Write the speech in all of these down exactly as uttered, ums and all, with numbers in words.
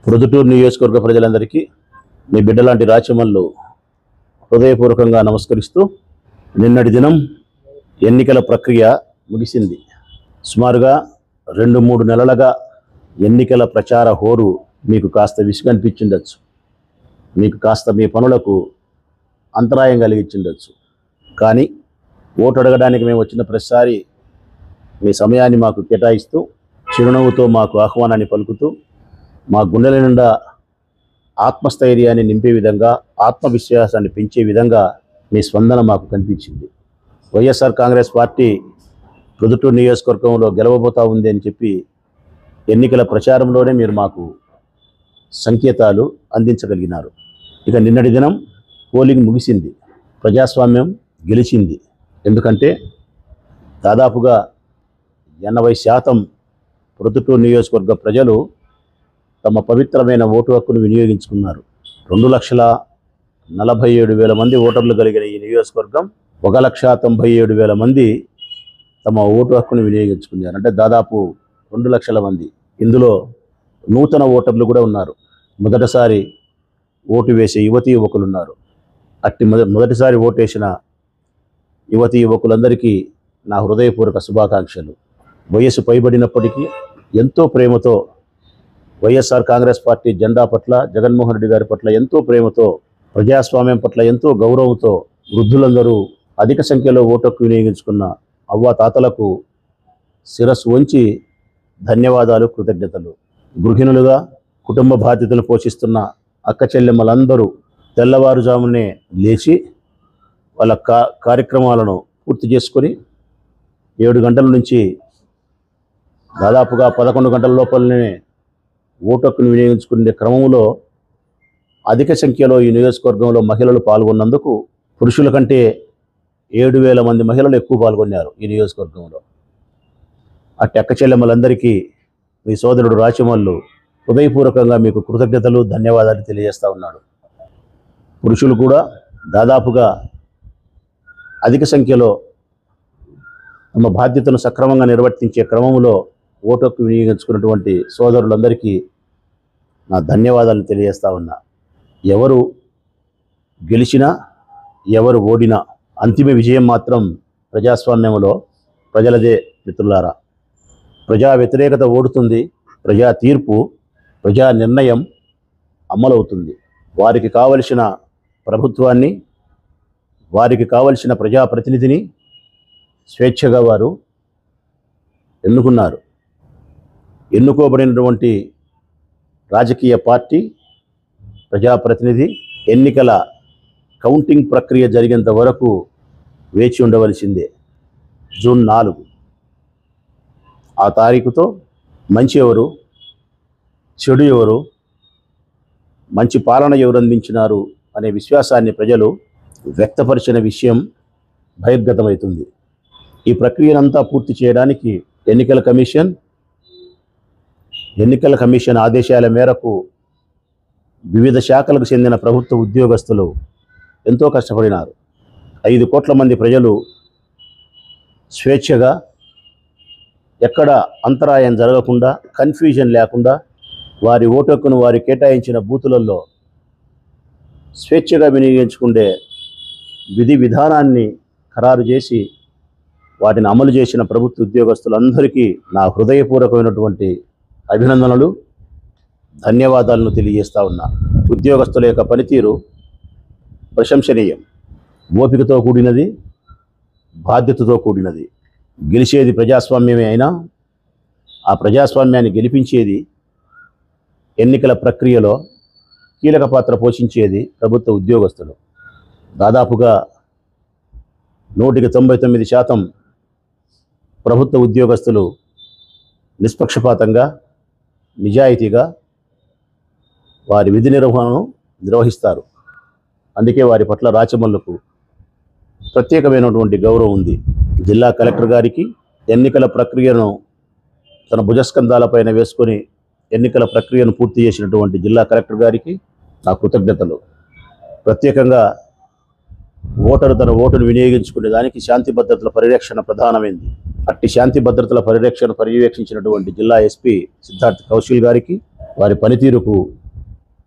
ప్రొద్దుటూరు నియోజకవర్గ ప్రజలందరికీ మీ బిడ్డలాంటి రాచమల్లు హృదయపూర్వకంగా నమస్కరిస్తూ, నిన్నటి దినం ఎన్నికల ప్రక్రియ ముగిసింది. సుమారుగా రెండు మూడు నెలలుగా ఎన్నికల ప్రచార హోరు మీకు కాస్త విసుగనిపించిండొచ్చు, మీకు కాస్త మీ పనులకు అంతరాయం కలిగించిండొచ్చు. కానీ ఓటు అడగడానికి మేము వచ్చిన ప్రతిసారి మీ సమయాన్ని మాకు కేటాయిస్తూ, చిరునవ్వుతో మాకు ఆహ్వానాన్ని పలుకుతూ, మా గుండెల నిండా ఆత్మస్థైర్యాన్ని నింపే విధంగా, ఆత్మవిశ్వాసాన్ని పెంచే విధంగా మీ స్పందన మాకు కనిపించింది. వైఎస్ఆర్ కాంగ్రెస్ పార్టీ ప్రొద్దుటూరు నియోజకవర్గంలో గెలవబోతా ఉంది అని చెప్పి ఎన్నికల ప్రచారంలోనే మీరు మాకు సంకేతాలు అందించగలిగినారు. ఇక నిన్నటి దినం పోలింగ్ ముగిసింది, ప్రజాస్వామ్యం గెలిచింది. ఎందుకంటే దాదాపుగా ఎనభై శాతం ప్రొద్దుటూరు నియోజకవర్గ ప్రజలు తమ పవిత్రమైన ఓటు హక్కును వినియోగించుకున్నారు. రెండు లక్షల నలభై ఏడు వేల మంది ఓటర్లు కలిగిన ఈ నియోజకవర్గం ఒక లక్ష తొంభై ఏడు వేల మంది తమ ఓటు హక్కును వినియోగించుకున్నారు. అంటే దాదాపు రెండు లక్షల మంది. ఇందులో నూతన ఓటర్లు కూడా ఉన్నారు. మొదటిసారి ఓటు వేసే యువతీ యువకులు ఉన్నారు. అట్టి మొద మొదటిసారి ఓటు వేసిన యువతీ యువకులందరికీ నా హృదయపూర్వక శుభాకాంక్షలు. వయసు పైబడినప్పటికీ ఎంతో ప్రేమతో వైఎస్ఆర్ కాంగ్రెస్ పార్టీ జెండా పట్ల, జగన్మోహన్ రెడ్డి గారి పట్ల ఎంతో ప్రేమతో, ప్రజాస్వామ్యం పట్ల ఎంతో గౌరవంతో వృద్ధులందరూ అధిక సంఖ్యలో ఓటు హక్కు వినియోగించుకున్న అవ్వ తాతలకు శిరస్సు వంచి ధన్యవాదాలు, కృతజ్ఞతలు. గృహిణులుగా కుటుంబ బాధ్యతలు పోషిస్తున్న అక్క చెల్లెమ్మలందరూ తెల్లవారుజామునే లేచి వాళ్ళ కా కార్యక్రమాలను పూర్తి చేసుకొని ఏడు గంటల నుంచి దాదాపుగా పదకొండు గంటల లోపలనే ఓటు హక్కును వినియోగించుకునే క్రమంలో అధిక సంఖ్యలో ఈ నియోజకవర్గంలో మహిళలు పాల్గొన్నందుకు పురుషుల కంటే ఏడు వేల మంది మహిళలు ఎక్కువ పాల్గొన్నారు ఈ నియోజకవర్గంలో. అట్టి అక్క చెల్లెమ్మలందరికీ మీ సోదరుడు రాచమల్లు హృదయపూర్వకంగా మీకు కృతజ్ఞతలు, ధన్యవాదాలు తెలియజేస్తూ ఉన్నాడు. పురుషులు కూడా దాదాపుగా అధిక సంఖ్యలో తమ బాధ్యతను సక్రమంగా నిర్వర్తించే క్రమంలో ఓటు హక్కు వినియోగించుకున్నటువంటి సోదరులందరికీ నా ధన్యవాదాలు తెలియజేస్తా ఉన్నా. ఎవరు గెలిచినా ఎవరు ఓడినా అంతిమ విజయం మాత్రం ప్రజాస్వామ్యంలో ప్రజలదే మిత్రులారా. ప్రజా వ్యతిరేకత ఓడుతుంది, ప్రజా తీర్పు, ప్రజా నిర్ణయం అమలవుతుంది. వారికి కావలసిన ప్రభుత్వాన్ని, వారికి కావలసిన ప్రజాప్రతినిధిని స్వేచ్ఛగా వారు ఎన్నుకున్నారు. ఎన్నుకోబడినటువంటి రాజకీయ పార్టీ, ప్రజాప్రతినిధి ఎన్నికల కౌంటింగ్ ప్రక్రియ జరిగేంత వరకు వేచి ఉండవలసిందే. జూన్ నాలుగు ఆ తారీఖుతో మంచి ఎవరు, చెడు ఎవరు, మంచి పాలన ఎవరు అందించినారు అనే విశ్వాసాన్ని ప్రజలు వ్యక్తపరిచిన విషయం బహిర్గతమవుతుంది. ఈ ప్రక్రియనంతా పూర్తి చేయడానికి ఎన్నికల కమిషన్ ఎన్నికల కమిషన్ ఆదేశాల మేరకు వివిధ శాఖలకు చెందిన ప్రభుత్వ ఉద్యోగస్తులు ఎంతో కష్టపడినారు. ఐదు కోట్ల మంది ప్రజలు స్వేచ్ఛగా, ఎక్కడ అంతరాయం జరగకుండా, కన్ఫ్యూజన్ లేకుండా వారి ఓటు హక్కును వారి కేటాయించిన బూతులలో స్వేచ్ఛగా వినియోగించుకునే విధి విధానాన్ని ఖరారు చేసి వాటిని అమలు చేసిన ప్రభుత్వ ఉద్యోగస్తులందరికీ నా హృదయపూర్వకమైనటువంటి అభినందనలు, ధన్యవాదాలను తెలియజేస్తా ఉన్నా. ఉద్యోగస్తుల యొక్క పనితీరు ప్రశంసనీయం, ఓపికతో కూడినది, బాధ్యతతో కూడినది. గెలిచేది ప్రజాస్వామ్యమే అయినా ఆ ప్రజాస్వామ్యాన్ని గెలిపించేది, ఎన్నికల ప్రక్రియలో కీలక పాత్ర పోషించేది ప్రభుత్వ ఉద్యోగస్తులు. దాదాపుగా నూటికి తొంభై తొమ్మిది శాతం ప్రభుత్వ ఉద్యోగస్తులు నిష్పక్షపాతంగా, నిజాయితీగా వారి విధి నిర్వహణను నిర్వహిస్తారు. అందుకే వారి పట్ల రాచమల్లుకు ప్రత్యేకమైనటువంటి గౌరవం ఉంది. జిల్లా కలెక్టర్ గారికి ఎన్నికల ప్రక్రియను తన భుజస్కంధాలపైన వేసుకొని ఎన్నికల ప్రక్రియను పూర్తి చేసినటువంటి జిల్లా కలెక్టర్ గారికి నా కృతజ్ఞతలు. ప్రత్యేకంగా ఓటరు తన ఓటును వినియోగించుకునే దానికి శాంతి భద్రతల పరిరక్షణ ప్రధానమైంది. అట్టి శాంతి భద్రతల పరిరక్షణ పర్యవేక్షించినటువంటి జిల్లా ఎస్పీ సిద్ధార్థ్ కౌశల్ గారికి, వారి పనితీరుకు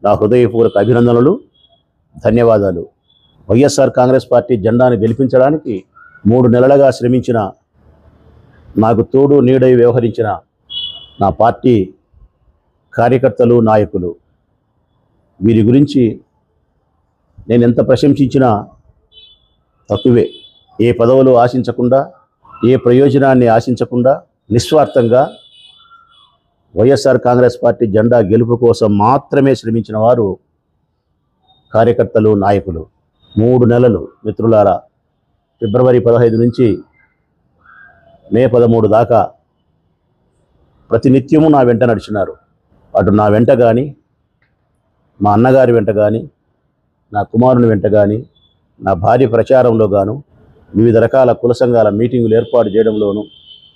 నా హృదయపూర్వక అభినందనలు, ధన్యవాదాలు. వైఎస్ఆర్ కాంగ్రెస్ పార్టీ జెండాను గెలిపించడానికి మూడు నెలలుగా శ్రమించిన, నాకు తోడు నీడై వ్యవహరించిన నా పార్టీ కార్యకర్తలు, నాయకులు, వీరి గురించి నేను ఎంత ప్రశంసించినా తక్కువే. ఏ పదవులు ఆశించకుండా, ఏ ప్రయోజనాన్ని ఆశించకుండా నిస్వార్థంగా వైఎస్ఆర్ కాంగ్రెస్ పార్టీ జెండా గెలుపు కోసం మాత్రమే శ్రమించిన వారు కార్యకర్తలు, నాయకులు. మూడు నెలలు మిత్రులారా, ఫిబ్రవరి పదహైదు నుంచి మే పదమూడు దాకా ప్రతినిత్యము నా వెంట నడిచినారు. అటు నా వెంట కానీ, మా అన్నగారి వెంట కానీ, నా కుమారుని వెంట కానీ, నా భార్య ప్రచారంలో గాను, వివిధ రకాల కుల సంఘాల మీటింగులు ఏర్పాటు చేయడంలోనూ,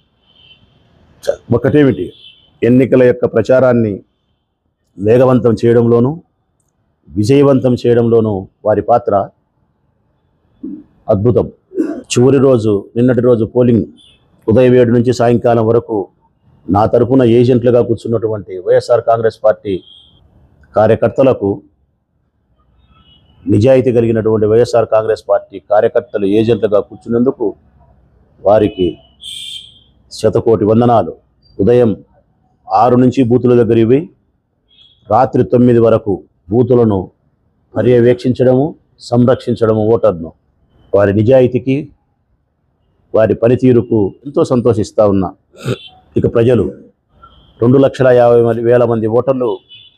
ఒకటేమిటి ఎన్నికల యొక్క ప్రచారాన్ని వేగవంతం చేయడంలోనూ, విజయవంతం చేయడంలోనూ వారి పాత్ర అద్భుతం. చివరి రోజు, నిన్నటి రోజు పోలింగ్ ఉదయం ఏడు నుంచి సాయంకాలం వరకు నా తరఫున ఏజెంట్లుగా కూర్చున్నటువంటి వైఎస్ఆర్ కాంగ్రెస్ పార్టీ కార్యకర్తలకు, నిజాయితీ కలిగినటువంటి వైఎస్ఆర్ కాంగ్రెస్ పార్టీ కార్యకర్తలు ఏజెంట్లుగా కూర్చున్నందుకు వారికి శతకోటి వందనాలు. ఉదయం ఆరు నుంచి బూతుల దగ్గర ఇవి రాత్రి తొమ్మిది వరకు బూతులను పర్యవేక్షించడము, సంరక్షించడము ఓటర్ను. వారి నిజాయితీకి, వారి పనితీరుకు ఎంతో సంతోషిస్తూ ఉన్నా. ఇక ప్రజలు రెండు లక్షల యాభై వేల మంది ఓటర్లు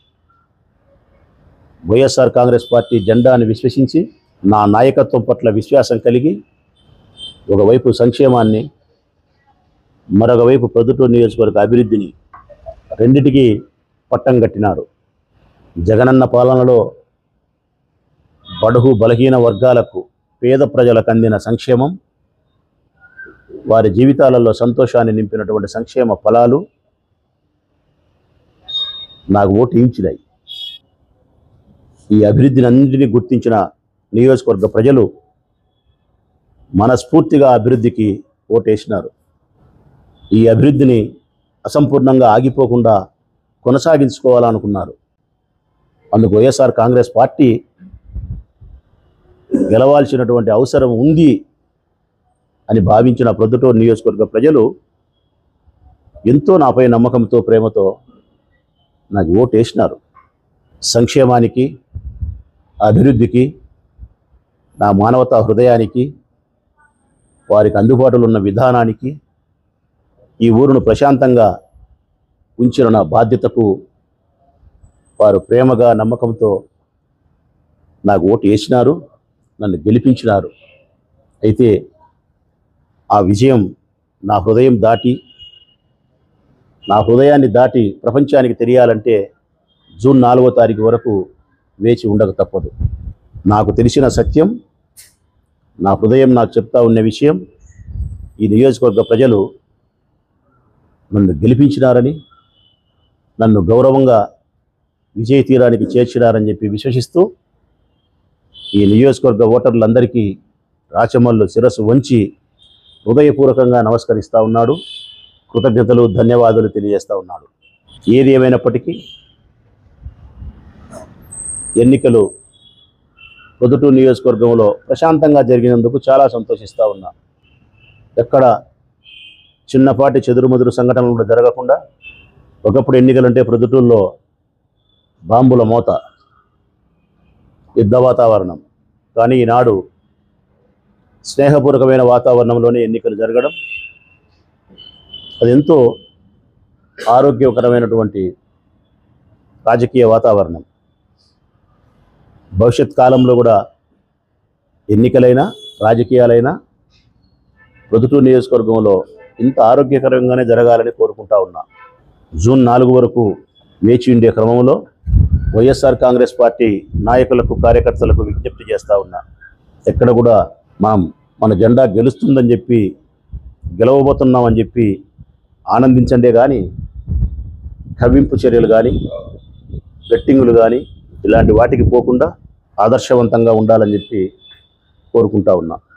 వైఎస్ఆర్ కాంగ్రెస్ పార్టీ జెండాను విశ్వసించి, నా నాయకత్వం పట్ల విశ్వాసం కలిగి, ఒకవైపు సంక్షేమాన్ని, మరొక వైపు ప్రొద్దుటూరు నియోజకవర్గ అభివృద్ధిని రెండిటికి పట్టం కట్టినారు. జగనన్న పాలనలో బడుగు బలహీన వర్గాలకు, పేద ప్రజలకు అందిన సంక్షేమం, వారి జీవితాలలో సంతోషాన్ని నింపినటువంటి సంక్షేమ ఫలాలు నాకు ఓటు ఇచ్చినాయి. ఈ అభివృద్ధిని అన్నింటినీ గుర్తించిన నియోజకవర్గ ప్రజలు మనస్ఫూర్తిగా అభివృద్ధికి ఓటేసినారు. ఈ అభివృద్ధిని అసంపూర్ణంగా ఆగిపోకుండా కొనసాగించుకోవాలనుకున్నారు. అందుకు వైఎస్ఆర్ కాంగ్రెస్ పార్టీ గెలవాల్సినటువంటి అవసరం ఉంది అని భావించిన ప్రొద్దుటూరు నియోజకవర్గ ప్రజలు ఎంతో నాపై నమ్మకంతో, ప్రేమతో నాకు ఓటేసినారు. సంక్షేమానికి, అభివృద్ధికి, నా మానవతా హృదయానికి, వారికి అందుబాటులో ఉన్న విధానానికి, ఈ ఊరును ప్రశాంతంగా ఉంచిన నా బాధ్యతకు వారు ప్రేమగా, నమ్మకంతో నాకు ఓటు వేసినారు, నన్ను గెలిపించినారు. అయితే ఆ విజయం నా హృదయం దాటి, నా హృదయాన్ని దాటి ప్రపంచానికి తెలియాలంటే జూన్ నాలుగో తారీఖు వరకు వేచి ఉండక తప్పదు. నాకు తెలిసిన సత్యం, నా హృదయం నాకు చెప్తా ఉన్న విషయం, ఈ నియోజకవర్గ ప్రజలు నన్ను గెలిపించినారని, నన్ను గౌరవంగా విజయ తీరానికి చేర్చినారని చెప్పి విశ్వసిస్తూ, ఈ నియోజకవర్గ ఓటర్లందరికీ రాచమల్లు శిరస్సు వంచి హృదయపూర్వకంగా నమస్కరిస్తూ ఉన్నాడు. కృతజ్ఞతలు, ధన్యవాదాలు తెలియజేస్తూ ఉన్నాడు. ఏది ఏమైనప్పటికీ ఎన్నికలు ప్రొద్దుటూరు నియోజకవర్గంలో ప్రశాంతంగా జరిగినందుకు చాలా సంతోషిస్తూ ఉన్నా. ఎక్కడ చిన్నపాటి చెదురుమదురు సంఘటనలు కూడా జరగకుండా, ఒకప్పుడు ఎన్నికలంటే ప్రొద్దుటూరులో బాంబుల మోత, యుద్ధ వాతావరణం, కానీ ఈనాడు స్నేహపూర్వకమైన వాతావరణంలోనే ఎన్నికలు జరగడం, అది ఎంతో ఆరోగ్యకరమైనటువంటి రాజకీయ వాతావరణం. భవిష్యత్ కాలంలో కూడా ఎన్నికలైనా, రాజకీయాలైనా ప్రొద్దుటూరు నియోజకవర్గంలో ఇంత ఆరోగ్యకరంగానే జరగాలని కోరుకుంటా ఉన్నా. జూన్ నాలుగు వరకు వేచి ఉండే క్రమంలో వైఎస్ఆర్ కాంగ్రెస్ పార్టీ నాయకులకు, కార్యకర్తలకు విజ్ఞప్తి చేస్తూ ఉన్నా. ఎక్కడ కూడా మనం మన జెండా గెలుస్తుందని చెప్పి, గెలవబోతున్నామని చెప్పి ఆనందించండే కానీ కవ్వింపు చర్యలు కానీ, బెట్టింగులు కానీ ఇలాంటి వాటికి పోకుండా ఆదర్శవంతంగా ఉండాలని చెప్పి కోరుకుంటా ఉన్నా.